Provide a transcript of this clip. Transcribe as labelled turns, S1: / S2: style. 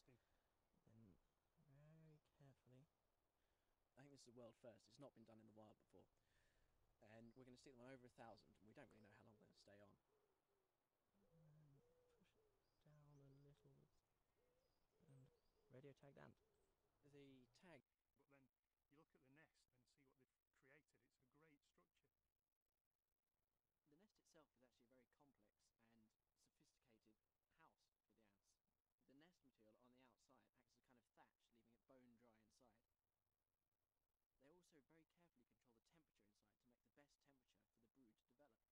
S1: then very carefully. I think this is a world first. It's not been done in the wild before. And we're going to stick them on over 1,000, and we don't really know how long they're going to stay on. And push it down a little and radio tagged ant. The tag.
S2: But then you look at the nest and see what they've created. It's a great structure.
S1: The nest itself is actually a very complex and sophisticated house for the ants. The nest material on the outside acts as a kind of thatch, leaving it bone dry inside. They also very carefully control the temperature inside to make the best temperature